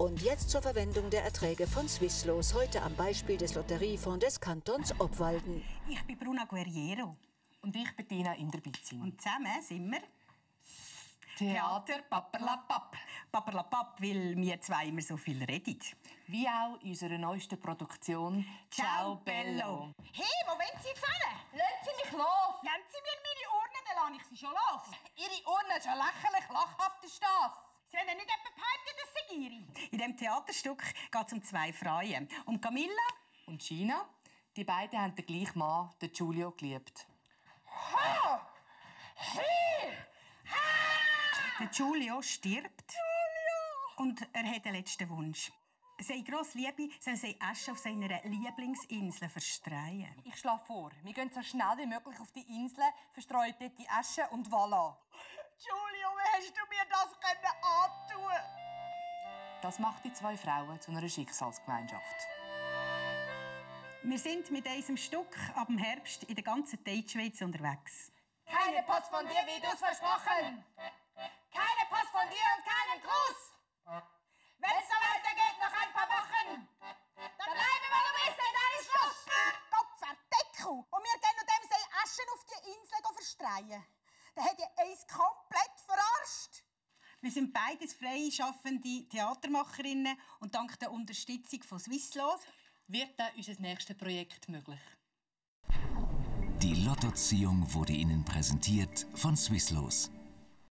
Und jetzt zur Verwendung der Erträge von Swisslos, heute am Beispiel des Lotteriefonds des Kantons Obwalden. Ich bin Bruna Guerriero. Und ich bin Tina Inderbizin. Und zusammen sind wir Theater Paperlapapp. Paperlapapp, weil wir zwei immer so viel reden. Wie auch in unserer neuesten Produktion Ciao Bello. Hey, wo wollen Sie fahren? Lassen Sie mich los! Geben Sie mir meine Urne, dann lasse ich Sie schon los. Ihre Urne ist ja lächerlich, lachhaft ist das. Sie haben ja nicht etwa behauptet, dass Sie Giri. In diesem Theaterstück geht es um zwei Frauen. Um Camilla und Gina. Die beiden haben den gleichen Mann, den Giulio, geliebt. Ha! Hey! Ha! Der Giulio stirbt. Und er hat den letzten Wunsch. Seine grosse Liebe soll seine Asche auf seiner Lieblingsinsel verstreuen. Ich schlage vor, wir gehen so schnell wie möglich auf die Insel, verstreuen dort die Asche und voilà. Giulio, wie hast du mir das antun? Das macht die zwei Frauen zu einer Schicksalsgemeinschaft. Wir sind mit unserem Stück ab dem Herbst in der ganzen Deutschschweiz unterwegs. Keine Post von dir, wie du es versprochen. Keine Post von dir und keinen Gruß. Wenn es so weitergeht, noch ein paar Wochen, dann bleibe, wo du bist, denn dann ist Schluss. Gott verdeckel! Und wir gehen noch dem seine Aschen auf die Insel verstreuen. Der hat ja uns komplett verarscht. Wir sind beides freie, schaffende Theatermacherinnen und dank der Unterstützung von Swisslos wird dann unser nächstes Projekt möglich. Die Lottoziehung wurde Ihnen präsentiert von Swisslos.